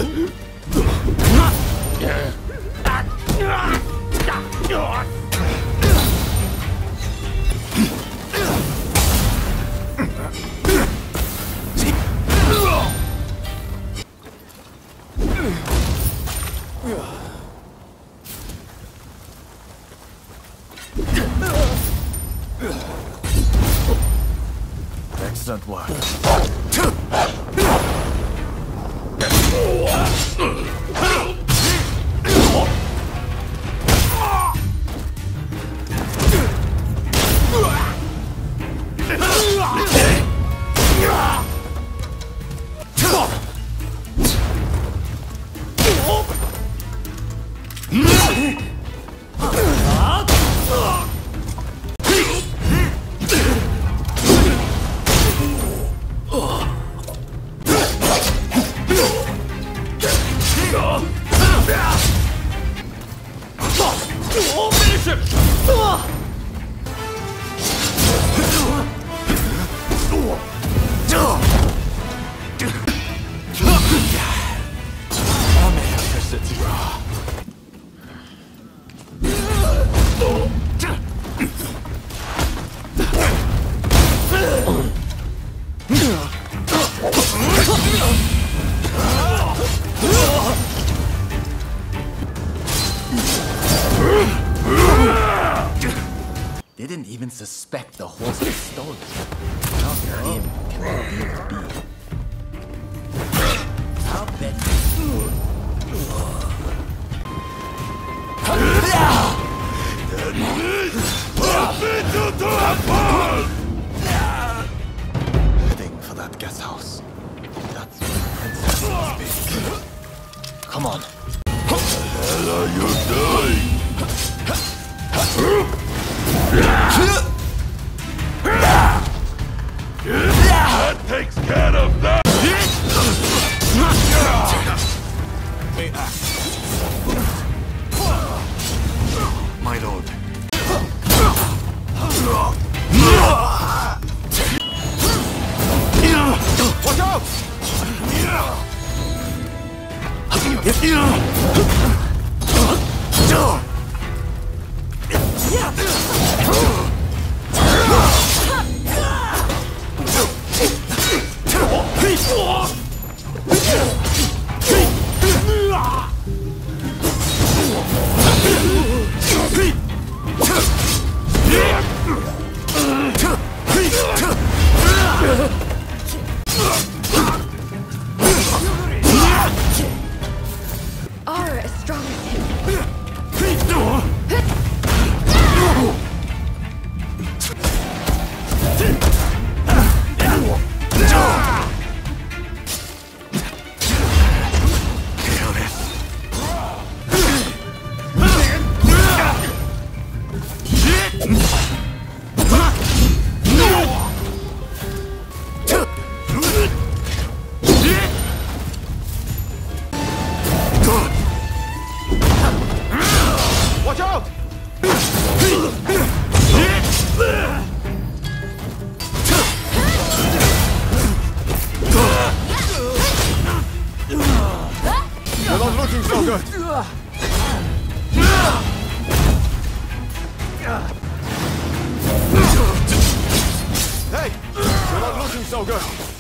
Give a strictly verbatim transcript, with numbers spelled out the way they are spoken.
Excellent work. They didn't even suspect the horse was stolen. How grim can they really be? I'll bet. Heading for that guest house. That's where the princess must be. Come on. What the hell are you doing? That takes care of that! My lord. Watch out! Aura as strong as him. Watch out! You're not looking so good. Hey! You're not looking so good.